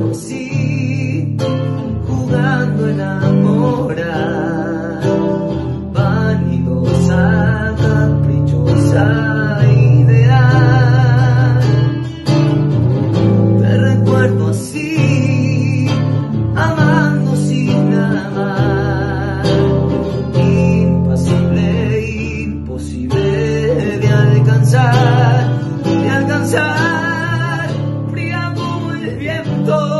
así, jugando a enamorar, vanidosa, caprichosa, ideal. Te recuerdo así, amando sin amar, impasible, imposible de alcanzar, fría como el viento.